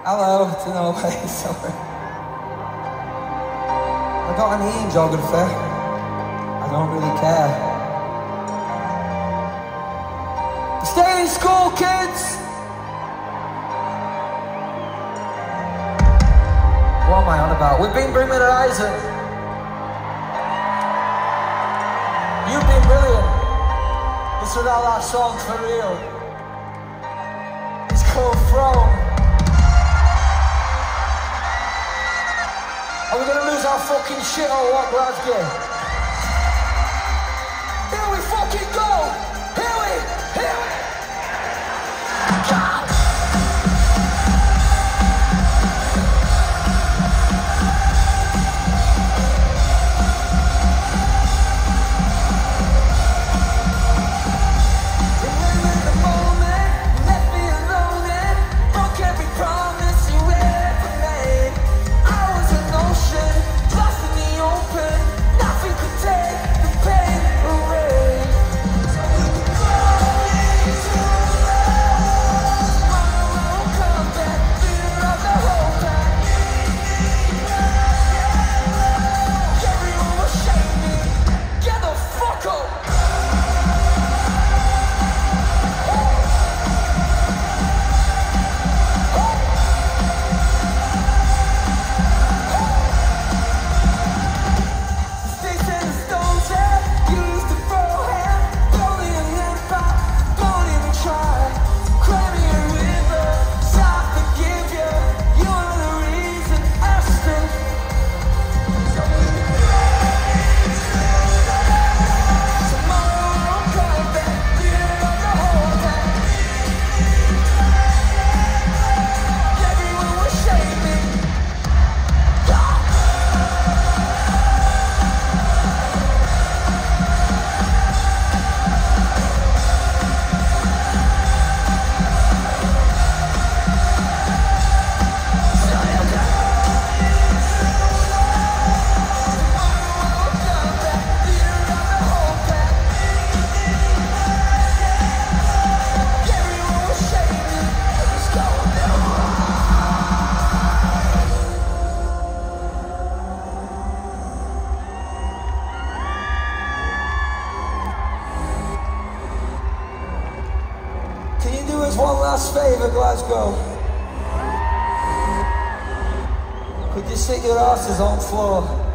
Hello to nobody, sorry. I got an E in geography. I don't really care. Stay in school, kids! What am I on about? We've been Bring Me the Horizon. You've been brilliant. This was our last song for real. It's called Throne. Are we gonna lose our fucking shit or what, Glasgow? Here we fucking go! Here we! God! One last favour, Glasgow. Could you sit your asses on the floor?